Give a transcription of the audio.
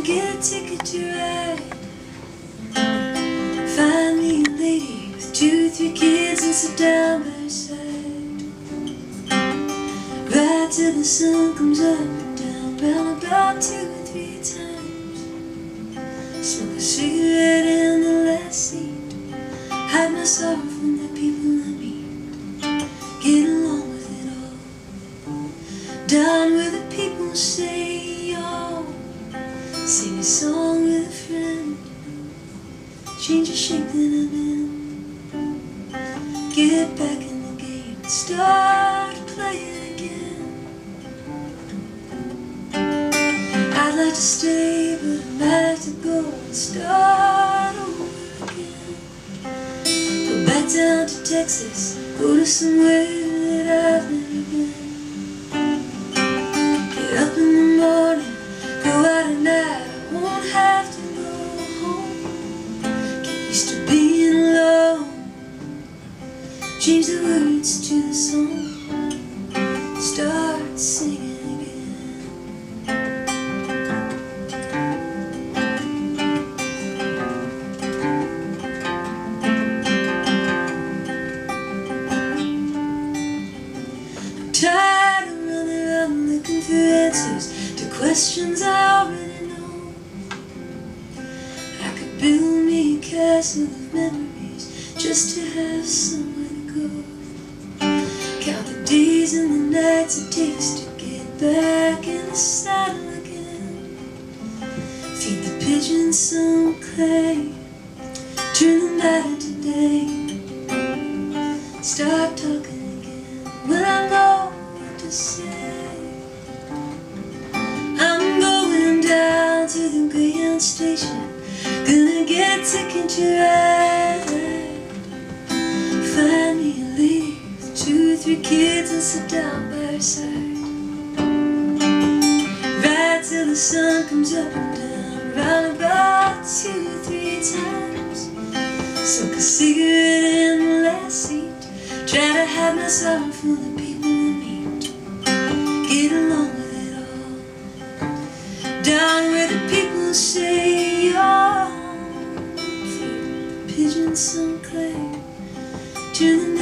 get a ticket to ride. Find me a lady with 2 or 3 kids and sit down by her side. Ride till the sun comes up and down, round about 2 or 3 times. Smoke a cigarette in the last seat, hide my sorrow from the people I meet. Get along with it all, down where the people say y'all. Sing a song with a friend, change the shape that I'm in. Get back in the game, start playing again. I'd like to stay, but I might have to go and start over again. Go back down to Texas, go to somewhere that I've never been. Get up in the morning, go out at night, I won't have to go home. Get used to being alone, change the words to the song, start singing again. I'm tired of running around looking for answers to questions I already know. I could build me a castle of memories just to have somewhere to go. Count the days and the nights it takes to get back in the saddle again. Feed the pigeons some clay, turn the night into day. Start talking again when I know what to say. I'm going down to the Greyhound station, gonna get a ticket to ride. Find me a lady with 2 or 3 kids and sit down by her side. Ride till the sun comes up and down, round about 2 or 3 times. Smoke a cigarette in the last seat, try to hide my sorrow from the people I meet. Get along with it all, down where the people say you're. Feed pigeons some clay, turn the